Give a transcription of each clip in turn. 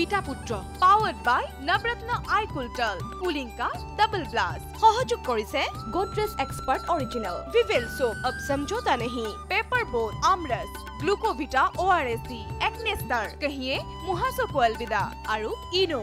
গীতা পুত্ৰ powered by Navratna Eye Kultal Cooling Ka Double Blast সহযোগ কৰিছে Godrej Expert Original Vivel Soap अब समझौता नहीं Paper Boat Amras Glucovita ORSD Acne Star कहिए मुहासो को अलविदा আৰু Eno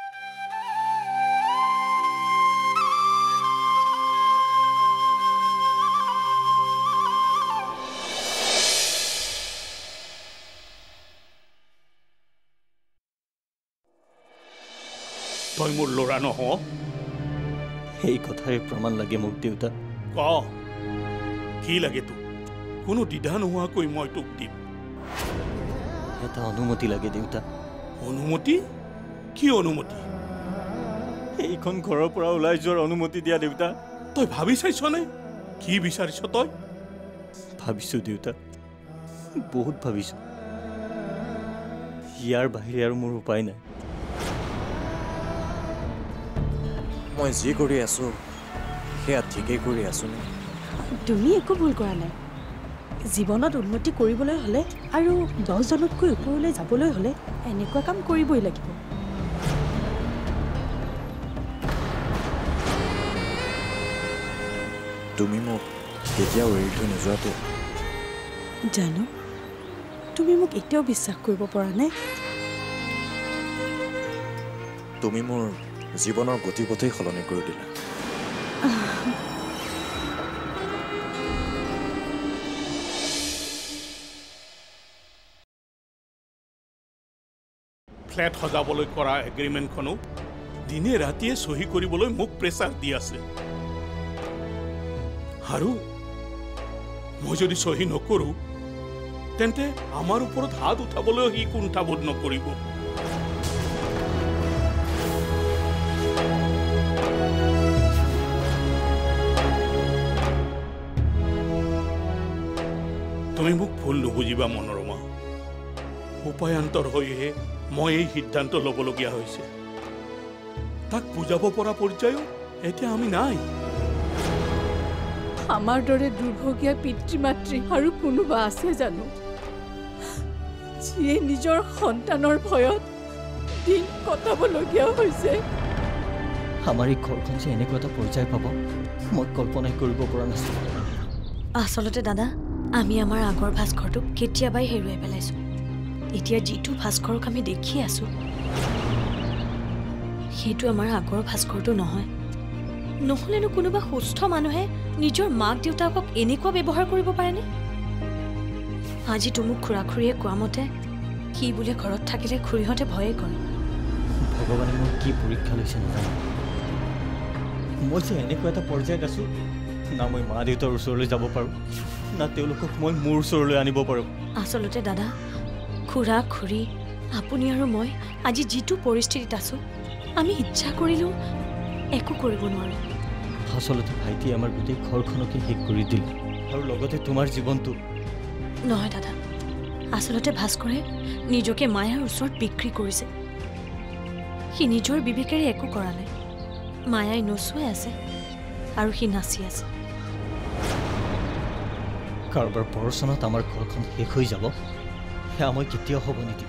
তই মোৰ লৰা নহ এই কথাৰে প্ৰমাণ লাগে মোক দেউতা ক কি লাগে তোক কোনো দ্বিধা নোহোৱাকৈ মই তোক দিম এটা অনুমতি লাগে দেউতা অনুমতি কি অনুমতি এইখন ঘৰৰ পৰা ওলাই যোৱাৰ অনুমতি দিয়া দেউতা তই ভাবি চাইছনে কি বিচাৰিছ তই ভাবিছো দেউতা বহুত ভাবিছো ইয়াৰ বাহিৰে আৰু মোৰ উপায় নাই মই যি কৰি আছো সেয়া ঠিকেই কৰি আছো নে তুমি একো ভুল কৰা নাই জীৱনত উন্নতি কৰিবলৈ হলে আৰু 10 জনতকৈ ওপৰলৈ যাবলৈ হলে এনেকুৱা কাম কৰিবই লাগিব তুমি মোক কেতিয়াও এৰি থৈ নোযোৱাটো জানো তুমি মোক এতিয়াও বিশ্বাস কৰিব পৰা নাই তুমি মোৰ জীৱনৰ গতিপথেই সলনি কৰি দিলা ফ্ল্যাট সজাবলৈ কৰা এগ্ৰিমেণ্টখনো দিনে ৰাতিয়ে সহি কৰিবলৈ মোক প্ৰেছাৰ দি আছে আৰু মই যদি সহি নকৰো তেন্তে আমাৰ ওপৰত হাত উঠাবলৈ হি কুণ্ঠাবোধ নকৰিব তুমি মোক ভুল নুবুজিবা মনোৰমা উপায়ান্তৰ হৈহে মই এই সিদ্ধান্ত ল'বলগীয়া হৈছে তাক বুজাব পৰা পৰ্যায়ও এতিয়া আমি নাই আমাৰ দৰে দুৰ্ভগীয়া পিতৃ-মাতৃ আৰু কোনোবা আছে জানো যিয়ে নিজৰ সন্তানৰ ভয়ত দিন কটাবলগীয়া হৈছে আমাৰ এই ঘৰখন যে এনেকুৱা এটা পৰ্যায় পাব মই কল্পনাই কৰিব পৰা নাছিলো আচলতে দাদা আমি আমাৰ আগৰ ভাস্কৰটোক কেতিয়াবাই হেৰুৱাই পেলাইছো এতিয়া যিটো ভাস্কৰক আমি দেখি আছো সেইটো আমাৰ আগৰ ভাস্কৰটো নহয় নহলেনো কোনোবা সুস্থ মানুহে নিজৰ মাক দেউতাকক এনেকুৱা ব্যৱহাৰ কৰিব পাৰেনে আজি তুমি খুৰা-খুৰীয়ে কোৱা মতে কি বোলে ঘৰত থাকিলে খুৰীহঁতে ভয়ে কৰে ভগৱানে মোৰ কি পৰীক্ষা লৈছে নাজানো মই যে এনেকুৱা এটা পৰ্যায়ত আছো না মই মা দেউতাৰ ওচৰলৈ যাব পাৰো না তেওঁলোকক মই মোৰ ওচৰলৈ আনিব পাৰো আচলতে দাদা খুৰা খুৰী আপুনি আৰু মই আজি যিটো পৰিস্থিতিত আছো আমি ইচ্ছা কৰিলেও একো কৰিব নোৱাৰো আচলতে ভাইটি আমাৰ গোটেই ঘৰখনকে শেষ কৰি দিলে আৰু লগতে তোমাৰ জীৱনটো নহয় দাদা আচলতে ভাস্কৰে নিজকে মায়াৰ ওচৰত বিক্ৰী কৰিছে সি নিজৰ বিবেকেৰে একো কৰা নাই মায়াই নচুৱাই আছে আৰু সি নাচি আছে কাৰোবাৰ পৰচনত আমাৰ ঘৰখন শেষ হৈ যাব সেয়া মই কেতিয়াও হ'ব নিদিম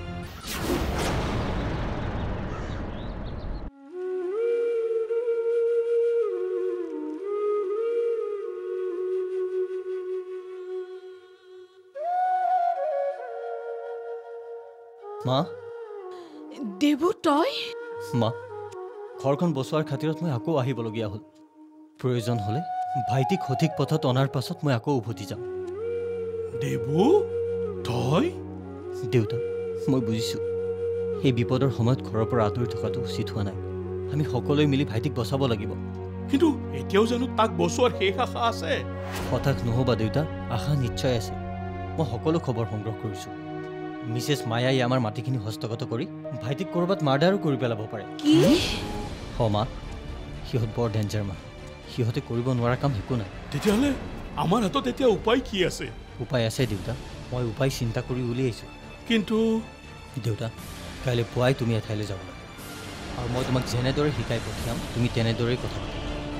মা দেবু তই মা ঘৰখন বচোৱাৰ খাতিৰত মই আকৌ আহিবলগীয়া হ'ল প্ৰয়োজন হ'লে ভাইটিক সঠিক পথত অনাৰ পাছত মই আকৌ উভতি যাম দেবু তই দেউতা মই বুজিছোঁ এই বিপদৰ সময়ত ঘৰৰ পৰা আঁতৰি থকাটো উচিত হোৱা নাই আমি সকলোৱে মিলি ভাইটিক বচাব লাগিব কিন্তু এতিয়াও জানো তাক বচোৱাৰ শেষ আশা আছে হতাশ নহ'বা দেউতা আশা নিশ্চয় আছে মই সকলো খবৰ সংগ্ৰহ কৰিছোঁ মিছেছ মায়াই আমাৰ মাটিখিনি হস্তগত কৰি ভাইটিক ক'ৰবাত মাৰ্ডাৰো কৰি পেলাব পাৰে কি মা সিহঁত বৰ ডেঞ্জাৰ মা সিহঁতে কৰিব নোৱাৰা কাম একো নাই তেতিয়াহ'লে আমাৰ হাতত এতিয়া উপায় কি আছে উপায় আছে দেউতা মই উপায় চিন্তা কৰি উলিয়াইছোঁ কিন্তু দেউতা কাইলৈ পুৱাই তুমি এঠাইলৈ যাব লাগে আৰু মই তোমাক যেনেদৰে শিকাই পঠিয়াম তুমি তেনেদৰেই কথা পাতিবা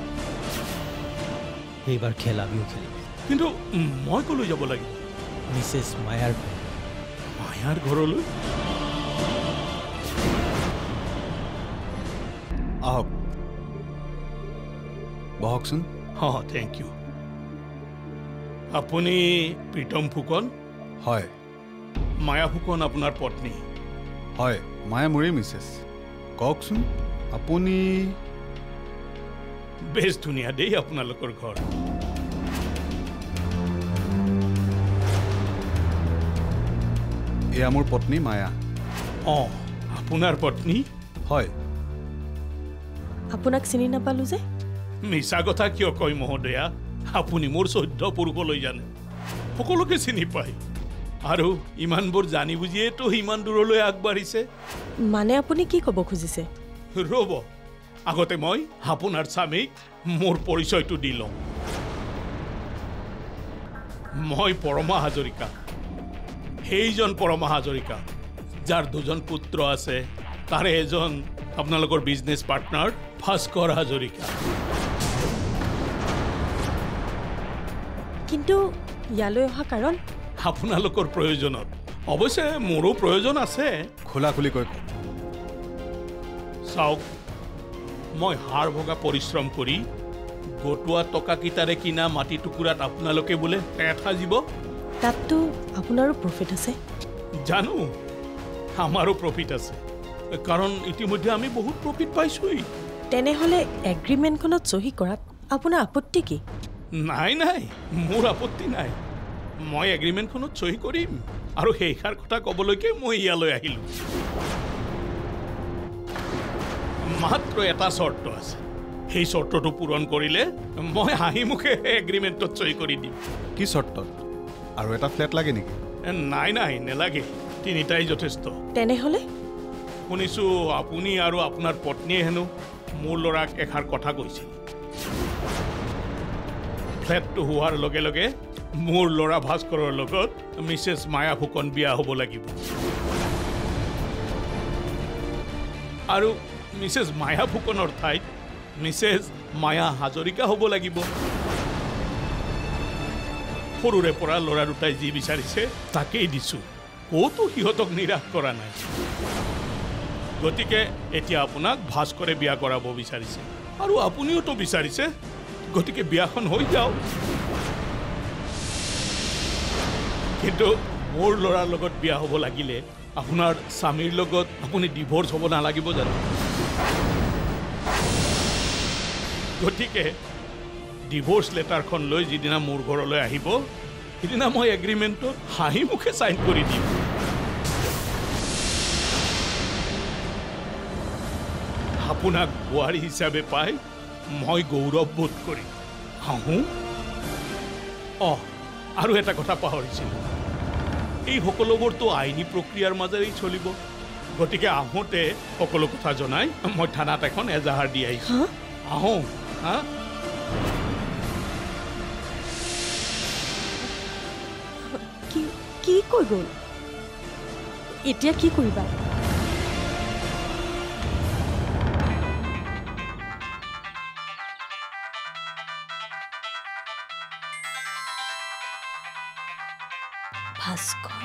এইবাৰ খেল আমিও খেলিম কিন্তু মই ক'লৈ যাব লাগিব মিছেছ মায়াৰ ঘৰ মায়াৰ ঘৰলৈ আহক বহকচোন থেংক ইউ আপুনি প্ৰীতম ফুকন হয় মায়া ফুকন আপোনাৰ পত্নী হয় মায়া মোৰেই মিছেছ কওকচোন আপুনি বেছ ধুনীয়া দেই আপোনালোকৰ ঘৰ এয়া মোৰ পত্নী মায়া আপোনাৰ পত্নী হয় আপোনাক চিনি নাপালো যে মিছা কথা কিয় কয় মহোদয়া আপুনি মোৰ 14 পুৰুষলৈ জানে সকলোকে চিনি পায় আৰু ইমানবোৰ জানি বুজিয়েতো ইমান দূৰলৈ আগবাঢ়িছে মানে আপুনি কি ক'ব খুজিছে ৰ'ব আগতে মই আপোনাৰ স্বামীক মোৰ পৰিচয়টো দি লওঁ মই পৰমা হাজৰিকা সেইজন পৰমা হাজৰিকা যাৰ দুজন পুত্ৰ আছে তাৰে এজন আপোনালোকৰ বিজনেছ পাৰ্টনাৰ ভাস্কৰ হাজৰিকা কিন্তু ইয়ালৈ অহা কাৰণ আপোনালোকৰ প্ৰয়োজনত অৱশ্যে মোৰো প্ৰয়োজন আছে খোলাখুলিকৈ কওক চাওক মই হাড় ভগা পৰিশ্ৰম কৰি গটোৱা টকাকেইটাৰে কিনা মাটি টুকুৰাত আপোনালোকে বোলে এটা জীৱ তাততো আপোনাৰো প্ৰফিট আছে জানো আমাৰো প্ৰফিট আছে কাৰণ ইতিমধ্যে আমি বহুত প্ৰফিট পাইছোই তেনেহ'লে এগ্ৰিমেণ্টখনত চহী কৰাত আপোনাৰ আপত্তি কি নাই নাই মোৰ আপত্তি নাই মই এগ্ৰিমেণ্টখনত চহী কৰিম আৰু সেইষাৰ কথা ক'বলৈকে মই ইয়ালৈ আহিলোঁ মাত্ৰ এটা চৰ্ত আছে সেই চৰ্তটো পূৰণ কৰিলে মই হাঁহি মুখে এগ্ৰিমেণ্টত চহী কৰি দিম কি চৰ্তত আৰু এটা ফ্লেট লাগে নেকি নাই নাই নেলাগে তিনিটাই যথেষ্ট তেনেহ'লে শুনিছোঁ আপুনি আৰু আপোনাৰ পত্নীয়ে হেনো মোৰ ল'ৰাক এষাৰ কথা কৈছিল ফ্লেটটো হোৱাৰ লগে লগে মোৰ ল'ৰা ভাস্কৰৰ লগত মিছেছ মায়া ফুকন বিয়া হ'ব লাগিব আৰু মিছেছ মায়া ফুকনৰ ঠাইত মিছেছ মায়া হাজৰিকা হ'ব লাগিব সৰুৰে পৰা ল'ৰা দুটাই যি বিচাৰিছে তাকেই দিছোঁ ক'তো সিহঁতক নিৰাশ কৰা নাই গতিকে এতিয়া আপোনাক ভাস্কৰে বিয়া কৰাব বিচাৰিছে আৰু আপুনিওতো বিচাৰিছে গতিকে বিয়াখন হৈ যাওক কিন্তু মোৰ ল'ৰাৰ লগত বিয়া হ'ব লাগিলে আপোনাৰ স্বামীৰ লগত আপুনি ডিভোৰ্চ হ'ব নালাগিব জানো গতিকে ডিভোৰ্চ লেটাৰখন লৈ যিদিনা মোৰ ঘৰলৈ আহিব সিদিনা মই এগ্ৰিমেণ্টত হাঁহি মুখে চাইন কৰি দিম আপোনাক বোৱাৰী হিচাপে পাই মই গৌৰৱ বোধ কৰিম হাঁহো আৰু এটা কথা পাহৰিছিলোঁ এই সকলোবোৰতো আইনী প্ৰক্ৰিয়াৰ মাজেৰেই চলিব গতিকে আহোঁতে সকলো কথা জনাই মই থানাত এখন এজাহাৰ দি আহিছোঁ আহোঁ হা কি কৈ গ'ল এতিয়া কি কৰিবা ভাস্কৰ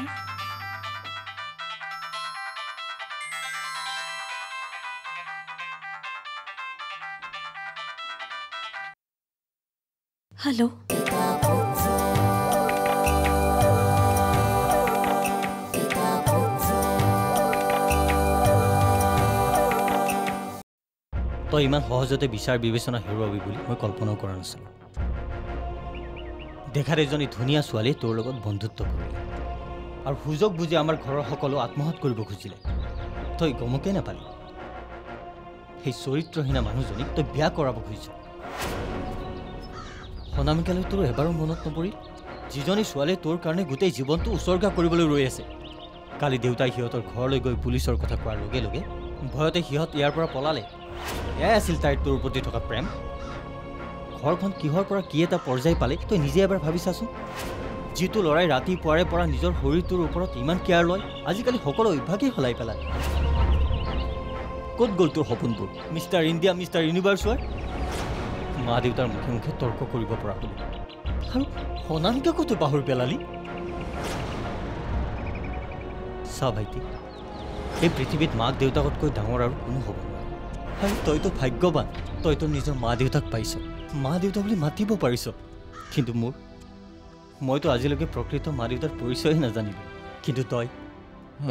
হেল্ল' তই ইমান সহজতে বিচাৰ বিবেচনা হেৰুৱাবি বুলি মই কল্পনাও কৰা নাছিলোঁ দেখাত এজনী ধুনীয়া ছোৱালীয়ে তোৰ লগত বন্ধুত্ব কৰিলে আৰু সুযোগ বুজি আমাৰ ঘৰৰ সকলো আত্মহত্যা কৰিব খুজিলে তই গমকে নাপালি সেই চৰিত্ৰহীনা মানুহজনীক তই বিয়া কৰাব খুজিছ অনামিকালৈ তোৰ এবাৰো মনত নপৰিল যিজনী ছোৱালীয়ে তোৰ কাৰণে গোটেই জীৱনটো উচৰ্গা কৰিবলৈ ৰৈ আছে কালি দেউতাই সিহঁতৰ ঘৰলৈ গৈ পুলিচৰ কথা কোৱাৰ লগে লগে ভয়তে সিহঁত ইয়াৰ পৰা পলালে এয়াই আছিল তাইৰ তোৰ প্ৰতি থকা প্ৰেম ঘৰখন কিহৰ পৰা কি এটা পৰ্যায় পালে তই নিজে এবাৰ ভাবি চাচোন যিটো ল'ৰাই ৰাতিপুৱাৰে পৰা নিজৰ শৰীৰটোৰ ওপৰত ইমান কেয়াৰ লয় আজিকালি সকলো অভ্যাসেই সলাই পেলায় ক'ত গ'ল তোৰ সপোনবোৰ মিষ্টাৰ ইণ্ডিয়া মিষ্টাৰ ইউনিভাৰ্ছ হোৱাৰ মা দেউতাৰ মুখে মুখে তৰ্ক কৰিব পৰা হ'ল আৰু অনামিকাকো তই পাহৰি পেলালি চা ভাইটি এই পৃথিৱীত মাক দেউতাকতকৈ ডাঙৰ আৰু কোনো হ'ব নোৱাৰে আৰু তইতো ভাগ্যৱান তইতো নিজৰ মা দেউতাক পাইছ মা দেউতা বুলি মাতিব পাৰিছ কিন্তু মইতো আজিলৈকে প্ৰকৃত মা দেউতাৰ পৰিচয় নাজানিলোঁ কিন্তু তই মই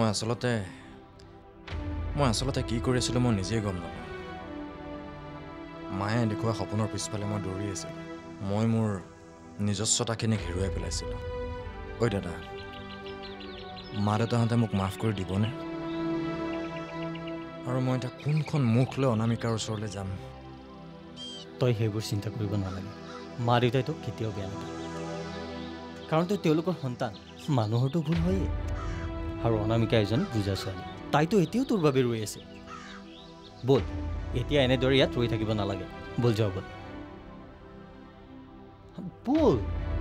আচলতে কি কৰি আছিলোঁ মই নিজেই গম নাপাওঁ মায়ে দেখুওৱা সপোনৰ পিছফালে মই দৌৰি আছিলোঁ মই মোৰ নিজস্বতাখিনিক হেৰুৱাই পেলাইছিলোঁ ঐ দাদা মা দেউতাহঁতে মোক মাফ কৰি দিবনে আৰু মই এতিয়া কোনখন মুখ লৈ অনামিকাৰ ওচৰলৈ যাম তই সেইবোৰ চিন্তা কৰিব নালাগে মা দেউতাই তোক কেতিয়াও বেয়া নাপায় কাৰণ তই তেওঁলোকৰ সন্তান মানুহৰতো ভুল হয়েই আৰু অনামিকা এজন বুজা ছোৱালী তাইতো এতিয়াও তোৰ বাবে ৰৈ আছে বল এতিয়া এনেদৰে ইয়াত ৰৈ থাকিব নালাগে বল যাওঁ বল বল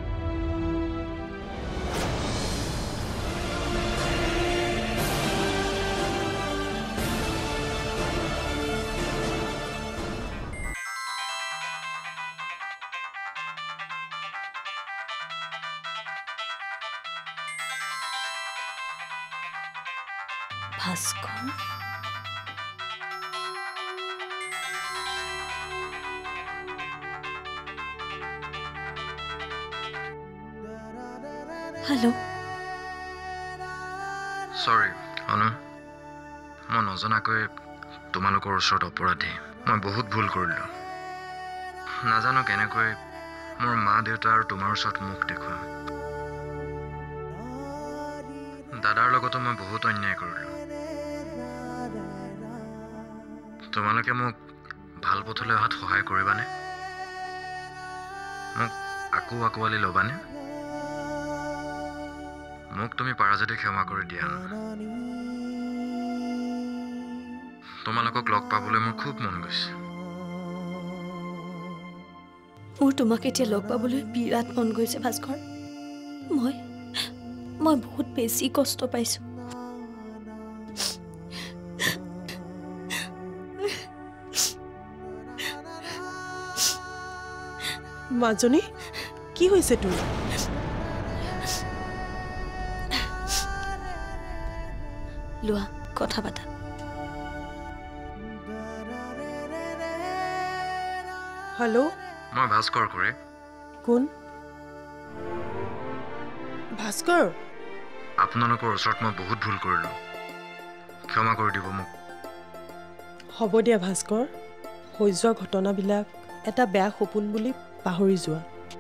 ভাস্কৰ হেল্ল' চৰি অনু মই নজনাকৈ তোমালোকৰ ওচৰত অপৰাধী মই বহুত ভুল কৰিলোঁ নাজানো কেনেকৈ মোৰ মা দেউতা আৰু তোমাৰ ওচৰত মুখ দেখুৱাম দাদাৰ লগতো মই বহুত অন্যায় কৰিলোঁ তোমালোকে মোক ভাল পথলৈ অহাত সহায় কৰিবানে মোক আকৌ আঁকোৱালি ল'বানে মোক তুমি পাৰা যদি ক্ষমা কৰি দিয়া তোমালোকক লগ পাবলৈ মোৰ খুব মন গৈছে মোৰ তোমাক এতিয়া লগ পাবলৈ বিৰাট মন গৈছে ভাস্কৰ মই বহুত বেছি কষ্ট পাইছোঁ মাজনী কি হৈছে তোৰ লোৱা কথা পাতা হেল্ল' মই ভাস্কৰ খুৰী কোন ভাস্কৰ আপোনালোকৰ ওচৰত মই বহুত ভুল কৰিলোঁ ক্ষমা কৰি দিব মোক হ'ব দিয়া ভাস্কৰ হৈ যোৱা ঘটনাবিলাক এটা বেয়া সপোন বুলি পাহৰি যোৱা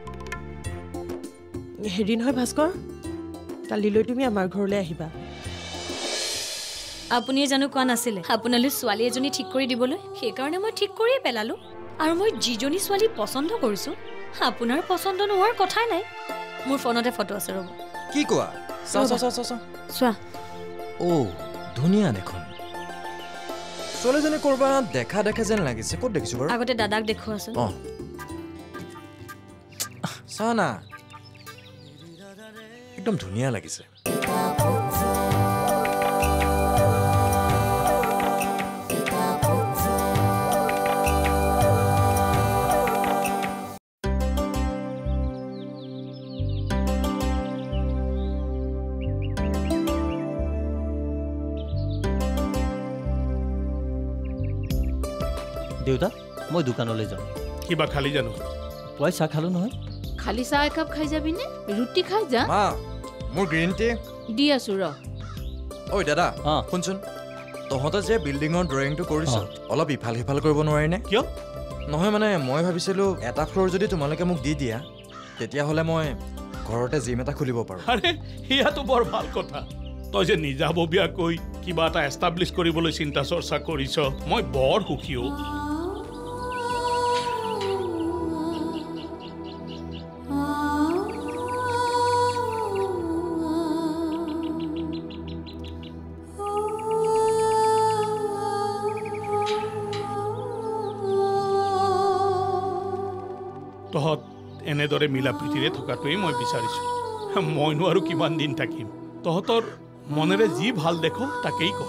হেৰি নহয় ভাস্কৰ কালিলৈ তুমি আমাৰ ঘৰলৈ আহিবা আপুনিয়ে জানো কোৱা নাছিলে আপোনালৈ ছোৱালী এজনী ঠিক কৰি দিবলৈ সেইকাৰণে মই ঠিক কৰিয়ে পেলালোঁ আৰু মই যিজনী ছোৱালী পচন্দ কৰিছোঁ আপোনাৰ পচন্দ নোহোৱাৰ কথাই নাই মোৰ ফোনতে ফটো আছে ৰ'ব কি কোৱা চোৱা অ' ধুনীয়া দেখোন ছোৱালীজনী ক'ৰবাত দেখা যেন লাগিছে ক'ত দেখিছোঁ বাৰু আগতে দাদাক দেখুৱাচোন অঁ চা না একদম ধুনীয়া লাগিছে দেউতা মই দোকানলৈ যাওঁ কিবা খালি জানো পুৱাই চাহ খালোঁ নহয় খালি চাহ একাপ খাই যাবিনে ৰুটি খাই যা মা মোৰ গ্ৰীণ টি দি আছো ৰ ঐ দাদা অঁ শুনচোন তহঁতে যে বিল্ডিঙৰ ড্ৰয়িংটো কৰিছ অলপ ইফাল সিফাল কৰিব নোৱাৰিনে কিয় নহয় মানে মই ভাবিছিলোঁ এটা ফ্ল'ৰ যদি তোমালোকে মোক দি দিয়া তেতিয়াহ'লে মই ঘৰতে জিম এটা খুলিব পাৰোঁ আৰে সেয়াতো বৰ ভাল কথা তই যে নিজাববীয়াকৈ কিবা এটা এষ্টাব্লিছ কৰিবলৈ চিন্তা চৰ্চা কৰিছ মই বৰ সুখী তহঁত এনেদৰে মিলা প্ৰীতিৰে থকাটোৱেই মই বিচাৰিছোঁ মইনো আৰু কিমান দিন থাকিম তহঁতৰ মনেৰে যি ভাল দেখো তাকেই কৰ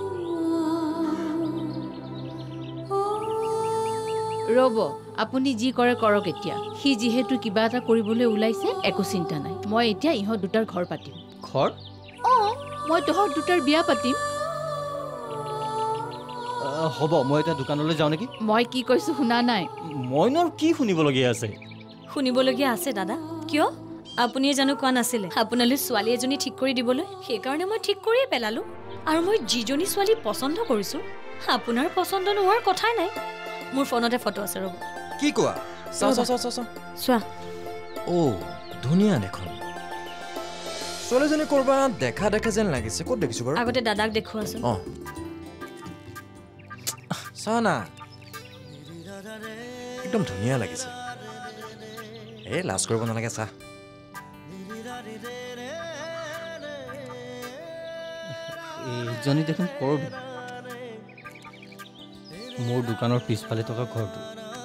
ৰ'ব আপুনি যি কৰে কৰক এতিয়া সি যিহেতু কিবা এটা কৰিবলৈ ওলাইছে একো চিন্তা নাই মই এতিয়া ইহঁত দুটাৰ ঘৰ পাতিম ঘৰ অঁ মই তহঁত দুটাৰ বিয়া পাতিম হ'ব মই এতিয়া দোকানলৈ যাওঁ নেকি মই কি কৈছোঁ শুনা নাই মইনো কি শুনিবলগীয়া আছে শুনিবলগীয়া আছে দাদা কিয় আপুনিয়ে জানো কোৱা নাছিলে আপোনালৈ ছোৱালী এজনী ঠিক কৰি দিবলৈ সেইকাৰণে মই ঠিক কৰিয়ে পেলালোঁ আৰু মই যিজনী ছোৱালী পচন্দ কৰিছোঁ আপোনাৰ পচন্দ নোহোৱাৰ কথাই নাই মোৰ ফোনতে ফটো আছে ৰ'ব কি কোৱা চোৱা ধুনীয়া দেখোন ছোৱালীজনী ক'ৰবাত দেখা দেখা যেন লাগিছে ক'ত দেখিছোঁ বাৰু আগতে দাদাক দেখুৱাচোন অঁ চা না একদম ধুনীয়া লাগিছে এই লাজ কৰিব নালাগে চা এইজনী দেখোন কৰবি মোৰ দোকানৰ পিছফালে থকা ঘৰটো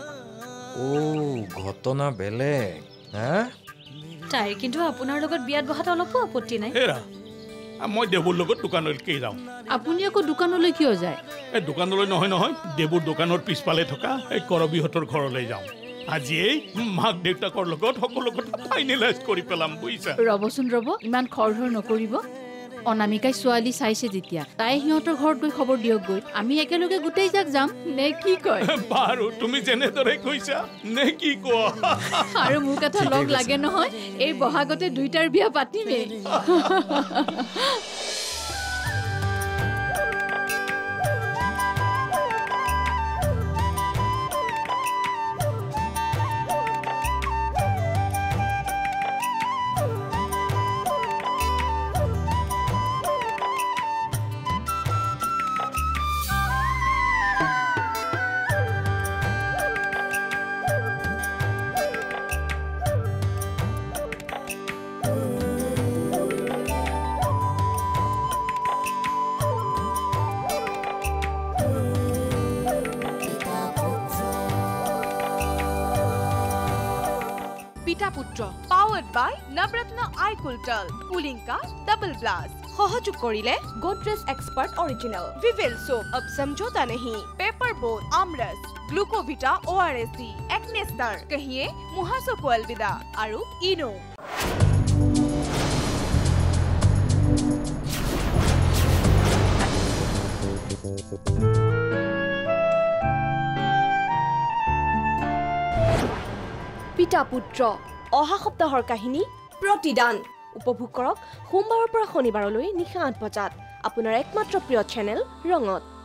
ঘটনা বেলেগ হা তাইৰ কিন্তু আপোনাৰ লগত বিয়াত বহাত অলপো আপত্তি নাই হেৰা মই দেৱৰ লগত দোকানলৈকে যাওঁ আপুনি আকৌ দোকানলৈ কিয় যায় এই দোকানলৈ নহয় দেৱৰ দোকানৰ পিছফালে থকা এই কৰবীহঁতৰ ঘৰলৈ যাওঁ আজিয়েই মাক দেউতাকৰ লগত সকলো কথা ফাইনেলাইজ কৰি পেলাম বুজিছা ৰ'বচোন ৰ'ব ইমান খৰধৰ নকৰিব অনামিকাই ছোৱালী চাইছে যেতিয়া তাই সিহঁতৰ ঘৰত গৈ খবৰ দিয়ক গৈ আমি একেলগে গোটেই যাক যাম নে কি কয় বাৰু তুমি যেনেদৰে কৈছা নে কি কোৱা আৰু মোক এটা লগ লাগে নহয় এই বহাগতে দুইটাৰ বিয়া পাতিমেই পিতা পুত্ৰ পাৱাৰ্ড বাই নৱৰত্ন আই কুলটাল কুলিং কা ডাবল ব্লাষ্ট সহযোগ কৰিলে Godrej expert original Vivel soap अब समझौता नहीं paper boat aamras Glucovita ORSD Acnestar कहिए मुहासो को अलविदा আৰু इनो পিতা পুত্ৰ অহা সপ্তাহৰ কাহিনী প্ৰতিদান উপভোগ কৰক সোমবাৰৰ পৰা শনিবাৰলৈ নিশা ৮ বজাত আপোনাৰ একমাত্ৰ প্ৰিয় চেনেল ৰঙত